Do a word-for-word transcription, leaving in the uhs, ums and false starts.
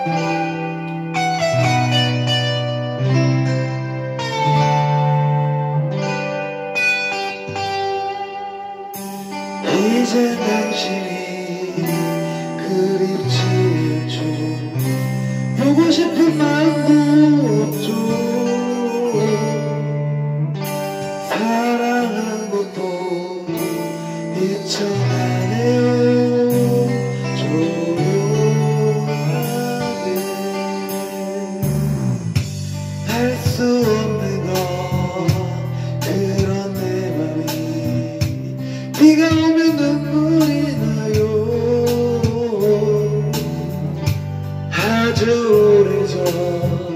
이제 당신이 그립지죠. 보고 싶은 마음도 없죠. 사랑한 것도 잊혀가네요. 조용하게 할 수 없는 것 그런 내 맘이 비가 오면 눈물이 나요. 아주 오래전